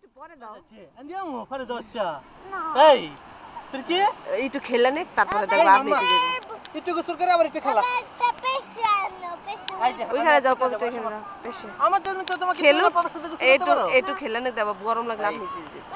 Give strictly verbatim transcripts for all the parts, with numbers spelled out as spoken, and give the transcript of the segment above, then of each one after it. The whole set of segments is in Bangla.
একটু পরে দাও। Andiamo a fare doccia. Ehi, perché? একটু খেলে নে তারপরে দেখো আপনি দিবেন। একটু গোসল করে আবার একটু খেলা। ওইখানে যাও পবিত্র খেলা দাও। বেশি। আমার জন্য তো তোমাকে খেলো বাবার সাথে গোসল করতে একটু পারো। একটু খেলে নে দেব গরম লাগলে আপনি দিবেন।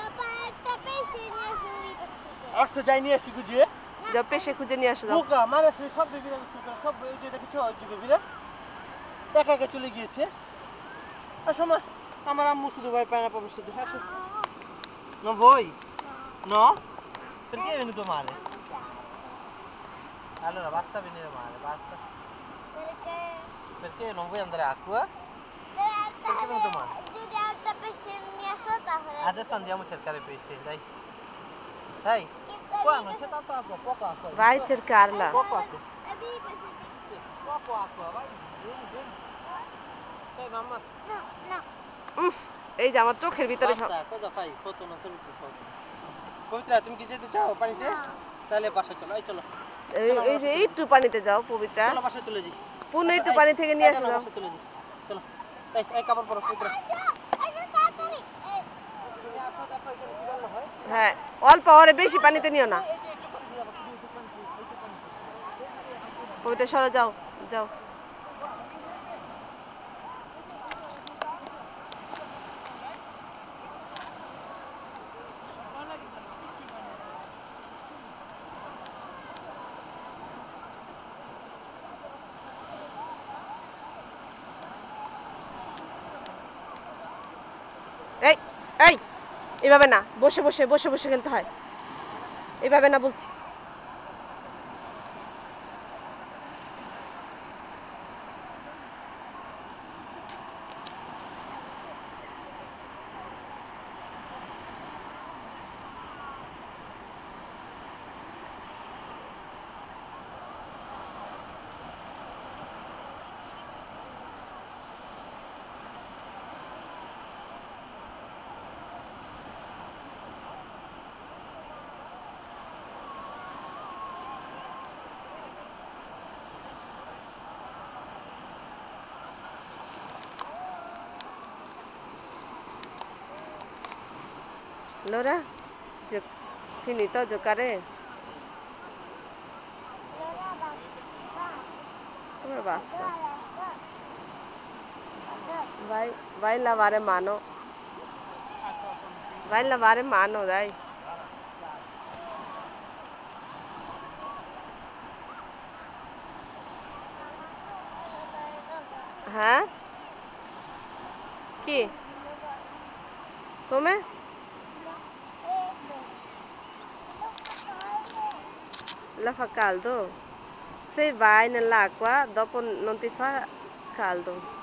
আচ্ছা যাই নিয়ে আসি খুঁজে। যাও পেশে খুঁজে নিয়ে আসো যাও। বোকা মানে সব বেবিরা গোসল করে সব ওই যে দেখছো ওই যে বেবিরা একা একা চলে গিয়েছে। আসো মা আমার আম্মু শুধু ভয় পায় না বাবার সাথে আসো। No vuoi? No? Perché è venuto male? Allora basta venire male, basta. Perché? Perché non vuoi andare a acqua? Perché è venuto male? Adesso andiamo a cercare pesce, dai. Dai. Qua non c'è tanta acqua, poca acqua. Vai a cercarla. Poco acqua. Sì, poco acqua, vai. Vieni, vieni. Dai mamma. No, no. উফ এই যে আমার চোখের ভিতরে সব Basta, cosa fai? Foto non te lo più foto. Pavitra, তুমি কি যেতে চাও পানিতে? তাহলে বাসা চলো, এই চলো। এই এই যে একটু পানিতে যাও পবিত্রা চলো বাসা চলে যাই। পুনঃ একটু পানি থেকে নিয়ে আসো যাও। বাসা চলে যাই। চলো। এই এই কাপড় পরো পবিত্রা। হ্যাঁ অল্প ওরে বেশি পানিতে নিও না। পবিত্রা সরে যাও যাও। এই এই এভাবে না বসে বসে বসে বসে খেলতে হয় এভাবে না বলছি। Allora, gio- finito a giocare? Come basta? Vai, vai a lavare mano. Vai a lavare mano, dai. হ্যাঁ কি come? La fa caldo? Se vai nell'acqua dopo non ti fa caldo.